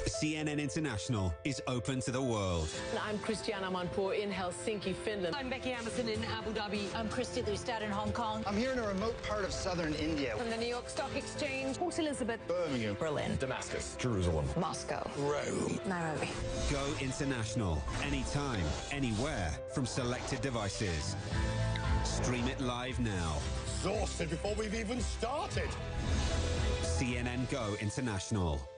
CNN International is open to the world. I'm Christiana Manpour in Helsinki, Finland. I'm Becky Emerson in Abu Dhabi. I'm Christy Lustad in Hong Kong. I'm here in a remote part of southern India. From the New York Stock Exchange, Port Elizabeth, Birmingham, Berlin, Damascus, Jerusalem, Moscow, Rome, Nairobi. Go international, anytime, anywhere, from selected devices. Stream it live now. exhausted before we've even started. CNN Go International.